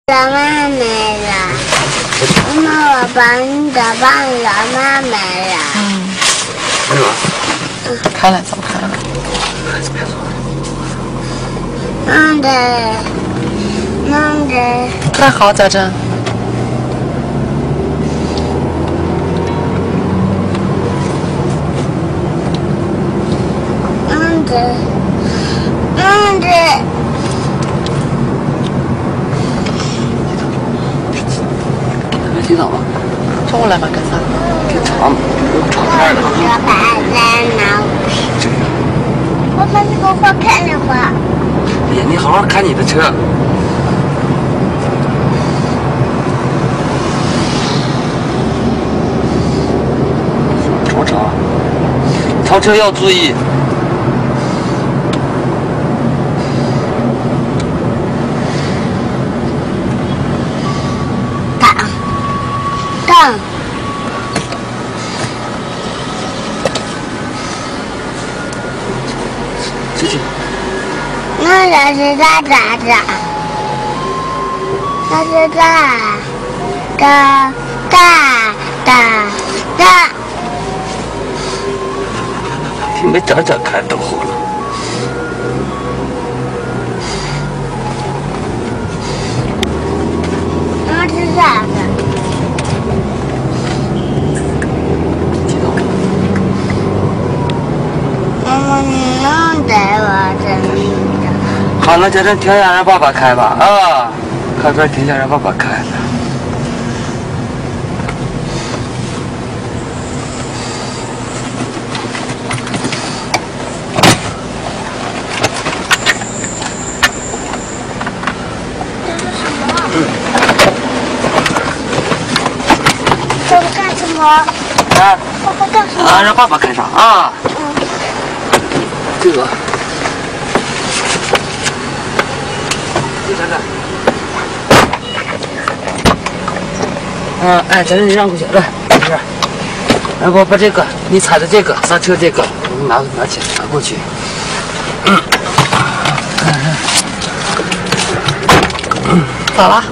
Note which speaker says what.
Speaker 1: 老妈没了，妈妈，我把你的棒老妈没了。
Speaker 2: 没有啊？
Speaker 3: 开了，早开了。
Speaker 1: 弄的。
Speaker 3: 看好在这。
Speaker 1: 弄的。
Speaker 2: 洗澡吧。
Speaker 3: 中午来吧，干啥？
Speaker 2: 给尝尝菜的。
Speaker 1: 我把你给我看了吧。
Speaker 2: 哎呀，你好好看你的车。超车，超车要注意。
Speaker 1: 等。
Speaker 2: 出去。
Speaker 1: 那这是咋？那是哒。
Speaker 2: 听没这开都好了。
Speaker 1: 那是啥子？妈妈，你能带我这？
Speaker 2: 好，那在这停下让爸爸开吧啊！靠这停下让爸爸开。
Speaker 1: 爸爸干什么？
Speaker 2: 啊？
Speaker 1: 爸爸干什么？
Speaker 2: 啊，让爸爸开上啊！这个。哎，这你让过去，来，这是。然后把这个，你踩的这个刹车这个，拿起来拿过去。
Speaker 3: 咋了？